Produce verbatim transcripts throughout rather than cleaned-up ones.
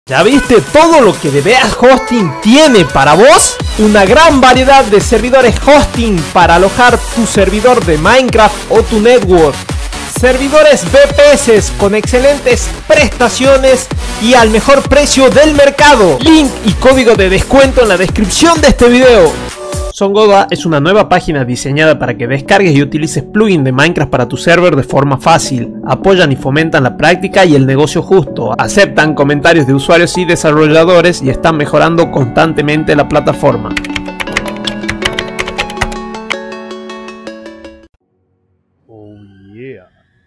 ¿Ya viste todo lo que DBA Hosting tiene para vos? Una gran variedad de servidores hosting para alojar tu servidor de Minecraft o tu network. Servidores V P S con excelentes prestaciones y al mejor precio del mercado. Link y código de descuento en la descripción de este video. SonGoda es una nueva página diseñada para que descargues y utilices plugins de Minecraft para tu server de forma fácil. Apoyan y fomentan la práctica y el negocio justo. Aceptan comentarios de usuarios y desarrolladores y están mejorando constantemente la plataforma. Oh yeah.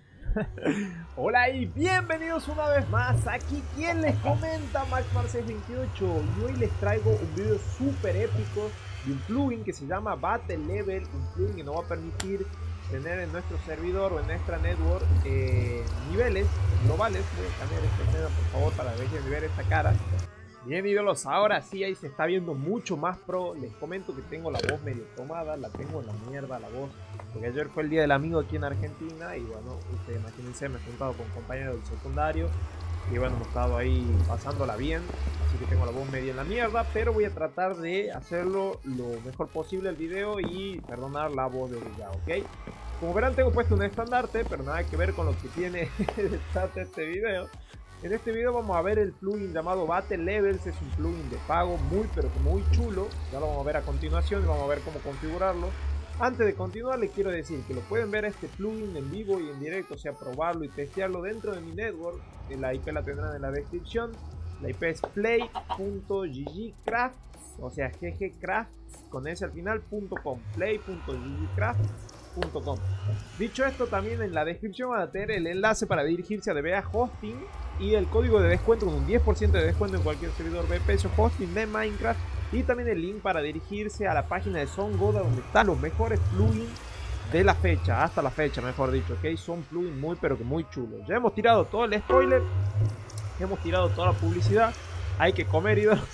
Hola y bienvenidos una vez más. Aquí quien les comenta, MaxMar628, y hoy les traigo un video súper épico de un plugin que se llama Battle Level, un plugin que nos va a permitir tener en nuestro servidor o en nuestra network eh, niveles globales. Voy a cambiar este escena por favor para que dejen de ver esta cara. Bien ídolos, ahora sí ahí se está viendo mucho más pro. Les comento que tengo la voz medio tomada, la tengo en la mierda la voz, porque ayer fue el día del amigo aquí en Argentina y bueno, ustedes imagínense, me he juntado con compañeros del secundario y bueno, hemos estado ahí pasándola bien, así que tengo la voz medio en la mierda, pero voy a tratar de hacerlo lo mejor posible el video y perdonar la voz de ya, ¿ok? Como verán tengo puesto un estandarte, pero nada que ver con lo que tiene detrás de este video. En este video vamos a ver el plugin llamado Battle Levels. Es un plugin de pago muy pero muy chulo. Ya lo vamos a ver a continuación y vamos a ver cómo configurarlo. Antes de continuar les quiero decir que lo pueden ver este plugin en vivo y en directo, o sea probarlo y testearlo dentro de mi network. La I P la tendrán en la descripción. La I P es play punto g g crafts, o sea ggcrafts con s al final punto com, play punto g g crafts punto com. Dicho esto, también en la descripción van a tener el enlace para dirigirse a DBA Hosting y el código de descuento con un diez por ciento de descuento en cualquier servidor V P S o hosting de Minecraft, y también el link para dirigirse a la página de SonGoda donde están los mejores plugins de la fecha, hasta la fecha mejor dicho, ok, son plugins muy pero que muy chulos. Ya hemos tirado todo el spoiler, hemos tirado toda la publicidad, hay que comer ídolos.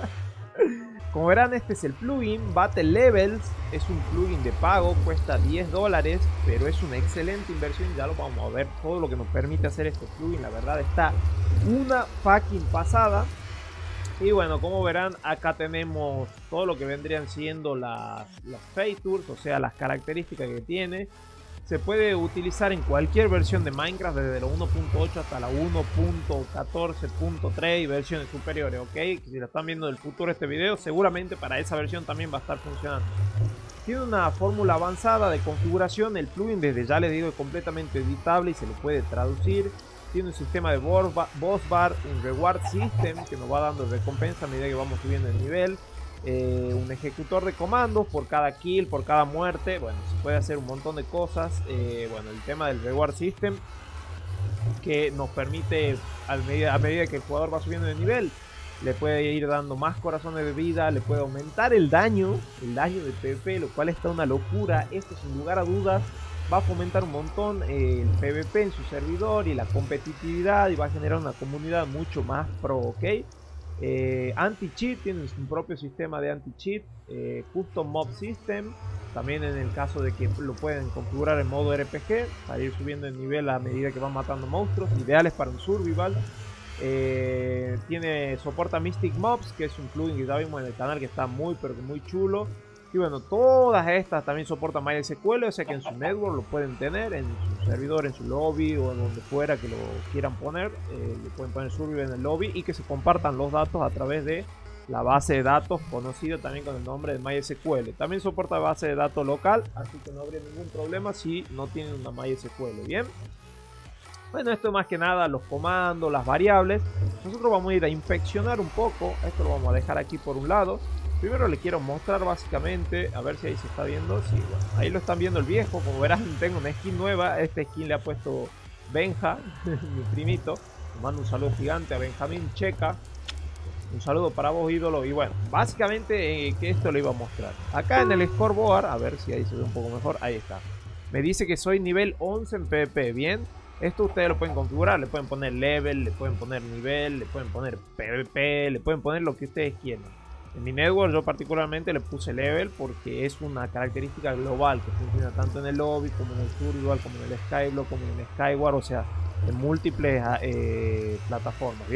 Como verán, este es el plugin Battle Levels. Es un plugin de pago, cuesta diez dólares, pero es una excelente inversión. Ya lo vamos a ver todo lo que nos permite hacer este plugin. La verdad está una fucking pasada. Y bueno, como verán, acá tenemos todo lo que vendrían siendo las, las features, o sea, las características que tiene. Se puede utilizar en cualquier versión de Minecraft, desde la uno punto ocho hasta la uno punto catorce punto tres y versiones superiores, ok. Si lo están viendo del futuro este video, seguramente para esa versión también va a estar funcionando. Tiene una fórmula avanzada de configuración. El plugin, desde ya les digo, es completamente editable y se lo puede traducir. Tiene un sistema de boss bar, un reward system que nos va dando recompensa a medida que vamos subiendo el nivel. Eh, un ejecutor de comandos por cada kill, por cada muerte. Bueno, se puede hacer un montón de cosas. Eh, bueno, el tema del reward system que nos permite a medida, a medida que el jugador va subiendo de nivel, le puede ir dando más corazones de vida, le puede aumentar el daño, el daño de PvP, lo cual está una locura. Esto sin lugar a dudas va a fomentar un montón eh, el PvP en su servidor y la competitividad, y va a generar una comunidad mucho más pro, ok. Eh, anti-cheat, tienen un propio sistema de anti-cheat, eh, custom mob system, también en el caso de que lo pueden configurar en modo R P G para ir subiendo el nivel a medida que van matando monstruos, ideales para un survival. Eh, tiene soporta Mystic Mobs, que es un plugin que ya vimos en el canal que está muy pero muy chulo. Y bueno, todas estas también soportan MySQL, o sea que en su network lo pueden tener, en su servidor, en su lobby o en donde fuera que lo quieran poner. Eh, le pueden poner survival en el lobby y que se compartan los datos a través de la base de datos conocida también con el nombre de MySQL. También soporta base de datos local, así que no habría ningún problema si no tienen una MySQL. Bien. Bueno, esto más que nada los comandos, las variables. Nosotros vamos a ir a inspeccionar un poco. Esto lo vamos a dejar aquí por un lado. Primero les quiero mostrar básicamente, a ver si ahí se está viendo. Sí, bueno, ahí lo están viendo el viejo. Como verán, tengo una skin nueva. Esta skin le ha puesto Benja, mi primito. Le mando un saludo gigante a Benjamín Checa. Un saludo para vos, ídolo. Y bueno, básicamente eh, que esto lo iba a mostrar. Acá en el scoreboard, a ver si ahí se ve un poco mejor. Ahí está. Me dice que soy nivel once en PvP, bien. Esto ustedes lo pueden configurar, le pueden poner level, le pueden poner nivel, le pueden poner PvP, le pueden poner lo que ustedes quieran. En mi network yo particularmente le puse level porque es una característica global que funciona tanto en el lobby como en el survival, como en el skyblock, como en el skyward, o sea, en múltiples eh, plataformas, ¿bien?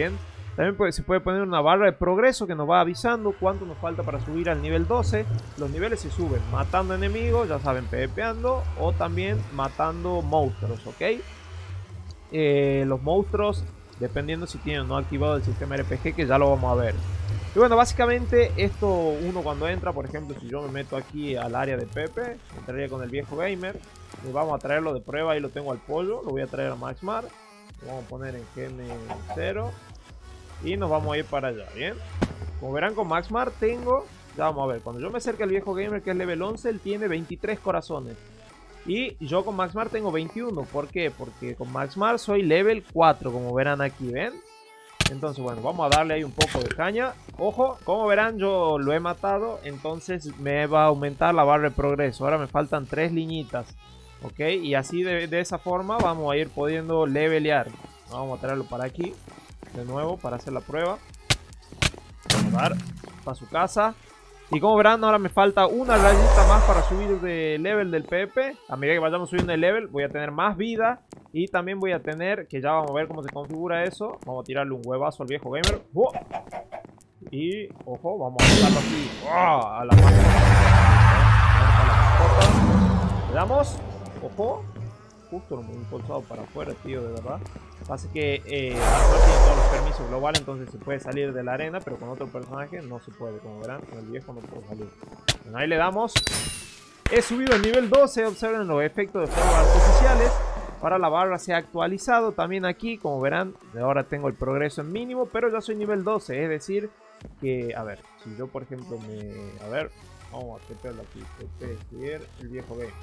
También puede, se puede poner una barra de progreso que nos va avisando cuánto nos falta para subir al nivel doce. Los niveles se suben matando enemigos, ya saben, PvPando, o también matando monstruos, ¿ok? Eh, los monstruos, dependiendo si tienen o no activado el sistema R P G, que ya lo vamos a ver. Y bueno, básicamente esto uno cuando entra, por ejemplo, si yo me meto aquí al área de Pepe, entraría con el viejo gamer, y vamos a traerlo de prueba, ahí lo tengo al pollo, lo voy a traer a Maxmar, lo vamos a poner en G M cero. Y nos vamos a ir para allá, ¿bien? Como verán con Maxmar tengo... Ya vamos a ver, cuando yo me acerque al viejo gamer que es level once, él tiene veintitrés corazones. Y yo con Maxmar tengo veintiuno. ¿Por qué? Porque con Maxmar soy level cuatro, como verán aquí, ¿ven? Entonces, bueno, vamos a darle ahí un poco de caña. Ojo, como verán yo lo he matado, entonces me va a aumentar la barra de progreso. Ahora me faltan tres liñitas, ¿ok? Y así de, de esa forma vamos a ir pudiendo levelear. Vamos a traerlo para aquí. De nuevo para hacer la prueba. Vamos a dar para su casa. Y como verán ahora me falta una rayita más para subir de level del PvP. A medida que vayamos subiendo el level voy a tener más vida. Y también voy a tener, que ya vamos a ver cómo se configura eso. Vamos a tirarle un huevazo al viejo gamer. ¡Oh! Y ojo, vamos a usarlo aquí. ¡Oh! A la mascota. Le damos. Ojo. Justo lo hemos impulsado para afuera, tío, de verdad. Pasa que eh, no tiene todos los permisos globales, entonces se puede salir de la arena, pero con otro personaje no se puede, como verán, con el viejo no puedo salir. Bueno, ahí le damos. He subido el nivel doce, observen los efectos de fuegos artificiales. Ahora la barra se ha actualizado también aquí, como verán, ahora tengo el progreso en mínimo, pero ya soy nivel doce, es decir, que, a ver, si yo por ejemplo me... A ver, vamos a tepearlo aquí, tepear el viejo game.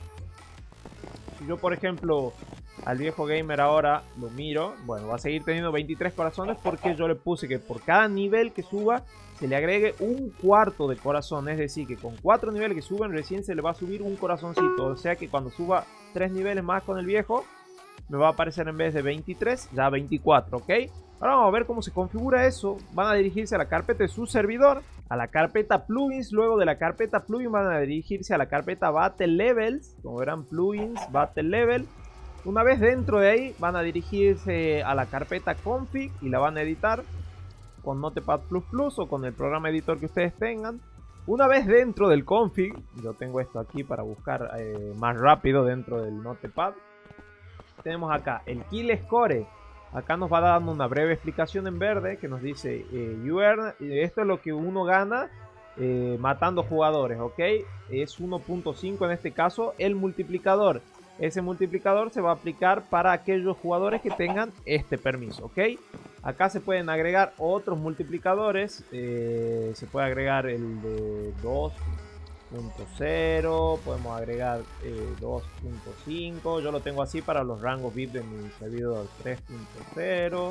Si yo por ejemplo al viejo gamer ahora lo miro, bueno, va a seguir teniendo veintitrés corazones porque yo le puse que por cada nivel que suba se le agregue un cuarto de corazón. Es decir, que con cuatro niveles que suben recién se le va a subir un corazoncito. O sea que cuando suba tres niveles más con el viejo me va a aparecer en vez de veintitrés ya veinticuatro, ¿ok? Ahora vamos a ver cómo se configura eso. Van a dirigirse a la carpeta de su servidor, a la carpeta plugins. Luego de la carpeta plugins van a dirigirse a la carpeta battle levels. Como verán, plugins, battle level. Una vez dentro de ahí van a dirigirse a la carpeta config y la van a editar con Notepad plus plus o con el programa editor que ustedes tengan. Una vez dentro del config, yo tengo esto aquí para buscar eh, más rápido dentro del Notepad. Tenemos acá el kill score. Acá nos va dando una breve explicación en verde que nos dice eh, you earn, esto es lo que uno gana eh, matando jugadores, ¿ok? Es uno punto cinco en este caso el multiplicador. Ese multiplicador se va a aplicar para aquellos jugadores que tengan este permiso, ¿ok? Acá se pueden agregar otros multiplicadores, eh, se puede agregar el de dos punto cero, podemos agregar eh, dos punto cinco, yo lo tengo así para los rangos V I P de mi servidor, tres punto cero,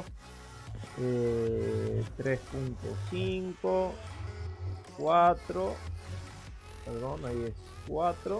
eh, tres punto cinco, cuatro, perdón, ahí es cuatro,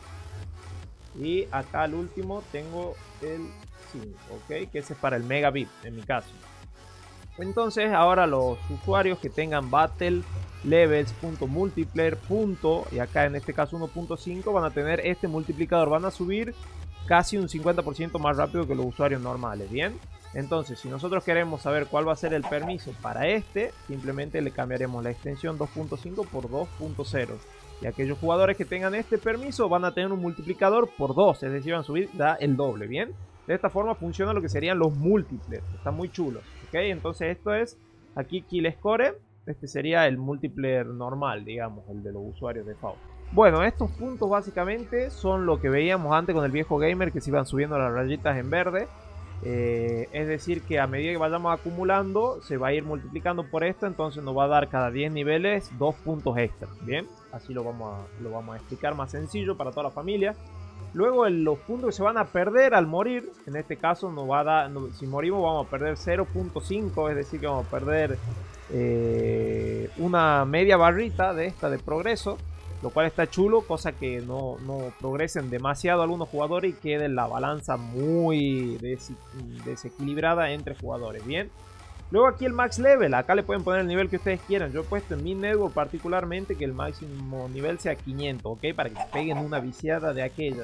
y acá al último tengo el cinco, ok, que ese es para el mega V I P en mi caso. Entonces ahora los usuarios que tengan battle levels.multiplayer. Y acá en este caso uno punto cinco van a tener este multiplicador, van a subir casi un cincuenta por ciento más rápido que los usuarios normales, ¿bien? Entonces si nosotros queremos saber cuál va a ser el permiso para este, simplemente le cambiaremos la extensión dos punto cinco por dos punto cero. Y aquellos jugadores que tengan este permiso van a tener un multiplicador por dos, es decir, van a subir da el doble, ¿bien? De esta forma funciona lo que serían los múltiples, están muy chulos, ¿ok? Entonces esto es aquí kill score, este sería el multiplayer normal, digamos, el de los usuarios de F A U. Bueno, estos puntos básicamente son lo que veíamos antes con el viejo gamer, que se iban subiendo las rayitas en verde. Eh, es decir que a medida que vayamos acumulando se va a ir multiplicando por esto, entonces nos va a dar cada diez niveles dos puntos extra, ¿bien? Así lo vamos a, lo vamos a explicar más sencillo para toda la familia. Luego el, los puntos que se van a perder al morir, en este caso nos va a dar, no, si morimos vamos a perder cero punto cinco, es decir que vamos a perder eh, una media barrita de esta de progreso, lo cual está chulo, cosa que no, no progresen demasiado algunos jugadores y quede la balanza muy des desequilibrada entre jugadores, ¿bien? Luego aquí el max level, acá le pueden poner el nivel que ustedes quieran. Yo he puesto en mi network particularmente que el máximo nivel sea quinientos, ¿ok? Para que se peguen una viciada de aquellas.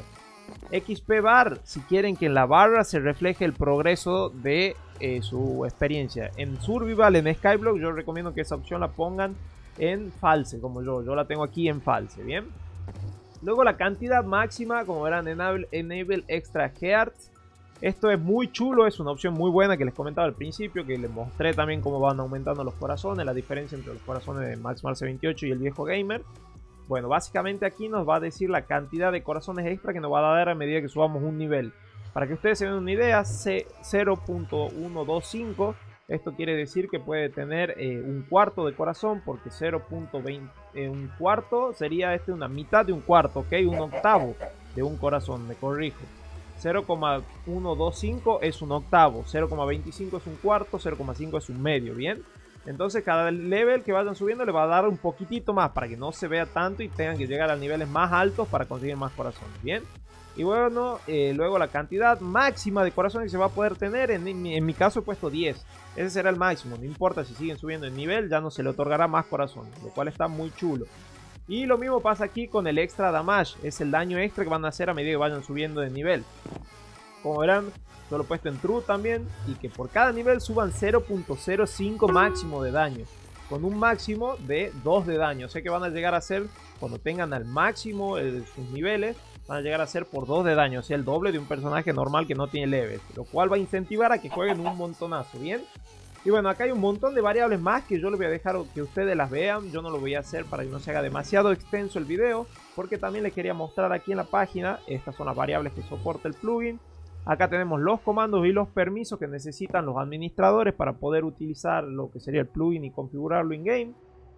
X P Bar, si quieren que en la barra se refleje el progreso de eh, su experiencia. En Survival, en Skyblock, yo recomiendo que esa opción la pongan en false, como yo. Yo la tengo aquí en false, ¿bien? Luego la cantidad máxima, como verán, Enable, enable Extra Hearts. Esto es muy chulo, es una opción muy buena que les comentaba al principio, que les mostré también cómo van aumentando los corazones, la diferencia entre los corazones de Max Marce veintiocho y el viejo gamer. Bueno, básicamente aquí nos va a decir la cantidad de corazones extra que nos va a dar a medida que subamos un nivel. Para que ustedes se den una idea, cero punto ciento veinticinco, esto quiere decir que puede tener eh, un cuarto de corazón, porque cero punto veinte, eh, un cuarto sería este una mitad de un cuarto, ¿ok? Un octavo de un corazón, me corrijo. cero coma ciento veinticinco es un octavo, cero coma veinticinco es un cuarto, cero coma cinco es un medio, ¿bien? Entonces cada level que vayan subiendo le va a dar un poquitito más para que no se vea tanto y tengan que llegar a niveles más altos para conseguir más corazones, ¿bien? Y bueno, eh, luego la cantidad máxima de corazones que se va a poder tener, en, en, en mi caso he puesto diez. Ese será el máximo, no importa si siguen subiendo el nivel, ya no se le otorgará más corazones, lo cual está muy chulo. Y lo mismo pasa aquí con el extra damage, es el daño extra que van a hacer a medida que vayan subiendo de nivel. Como verán, yo lo he puesto en true también, y que por cada nivel suban cero punto cero cinco máximo de daño, con un máximo de dos de daño. O sea que van a llegar a ser, cuando tengan al máximo eh, sus niveles, van a llegar a ser por dos de daño, o sea el doble de un personaje normal que no tiene levels, lo cual va a incentivar a que jueguen un montonazo, ¿bien? Y bueno, acá hay un montón de variables más que yo les voy a dejar que ustedes las vean. Yo no lo voy a hacer para que no se haga demasiado extenso el video, porque también les quería mostrar aquí en la página. Estas son las variables que soporta el plugin. Acá tenemos los comandos y los permisos que necesitan los administradores para poder utilizar lo que sería el plugin y configurarlo in game.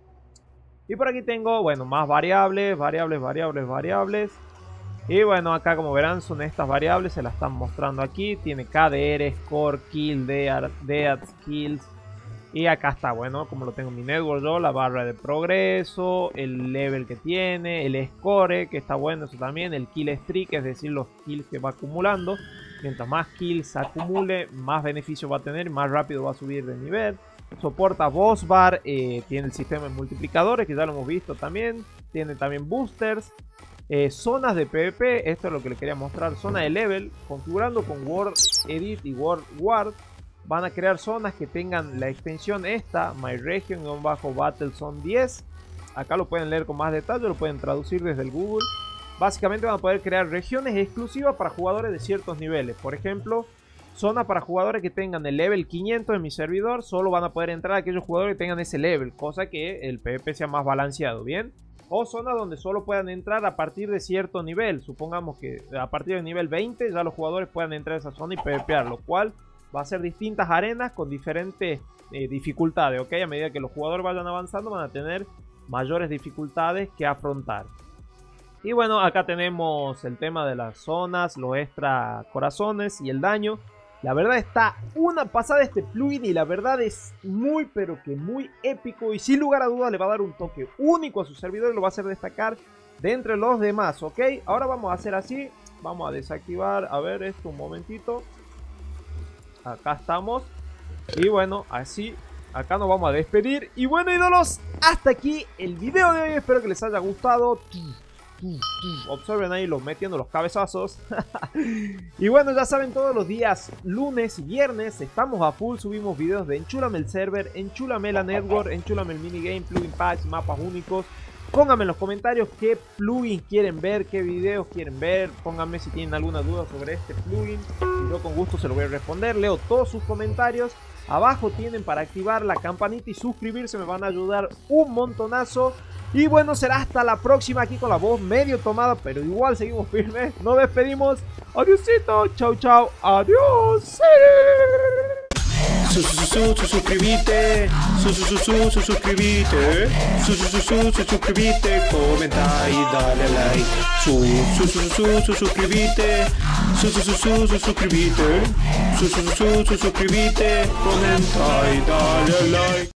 Y por aquí tengo, bueno, más variables, variables, variables, variables. Y bueno, acá como verán son estas variables, se las están mostrando aquí. Tiene K D R, Score, Kill, Death, Kills. Y acá está, bueno, como lo tengo en mi network yo, la barra de progreso, el level que tiene, el score, que está bueno eso también, el kill streak, es decir, los kills que va acumulando. Mientras más kills acumule, más beneficio va a tener, más rápido va a subir de nivel. Soporta boss bar, eh, tiene el sistema de multiplicadores, que ya lo hemos visto también. Tiene también boosters. Eh, zonas de PvP, esto es lo que les quería mostrar. Zona de level, configurando con World Edit y World Guard. Van a crear zonas que tengan la extensión esta, My Region-Battlezone diez. Acá lo pueden leer con más detalle, lo pueden traducir desde el Google. Básicamente van a poder crear regiones exclusivas para jugadores de ciertos niveles. Por ejemplo, zona para jugadores que tengan el level quinientos en mi servidor. Solo van a poder entrar aquellos jugadores que tengan ese level, cosa que el PvP sea más balanceado, ¿bien? O zona donde solo puedan entrar a partir de cierto nivel. Supongamos que a partir del nivel veinte ya los jugadores puedan entrar a esa zona y PvPar, lo cual va a ser distintas arenas con diferentes eh, dificultades, ¿ok? A medida que los jugadores vayan avanzando van a tener mayores dificultades que afrontar. Y bueno, acá tenemos el tema de las zonas, los extra corazones y el daño. La verdad está una pasada este plugin y la verdad es muy pero que muy épico. Y sin lugar a dudas le va a dar un toque único a su servidor y lo va a hacer destacar de entre los demás, ¿ok? Ahora vamos a hacer así, vamos a desactivar, a ver esto un momentito. Acá estamos. Y bueno, así, acá nos vamos a despedir. Y bueno, ídolos, hasta aquí el video de hoy. Espero que les haya gustado. Observen ahí los metiendo los cabezazos. Y bueno, ya saben, todos los días, lunes y viernes, estamos a full. Subimos videos de Enchúlame el server, Enchúlame la network, Enchúlame el minigame, plugin packs, mapas únicos. Pónganme en los comentarios qué plugins quieren ver, qué videos quieren ver. Pónganme si tienen alguna duda sobre este plugin y yo con gusto se lo voy a responder. Leo todos sus comentarios. Abajo tienen para activar la campanita y suscribirse, me van a ayudar un montonazo. Y bueno, será hasta la próxima aquí con la voz medio tomada, pero igual seguimos firmes. Nos despedimos. Adiósito, chau chau, adiós. Su, su, su, su, suscribite, su, su, su, su, su, suscribite, su, su, su, su, su, suscribite, comenta y dale like, su, su, su, su, su, suscribite, su, su, su, su, su, suscribite, su, su, su, su, suscribite, comenta y dale like.